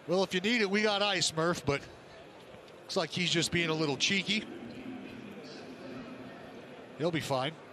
Well, if you need it, we got ice, Murph, but looks like he's just being a little cheeky. He'll be fine.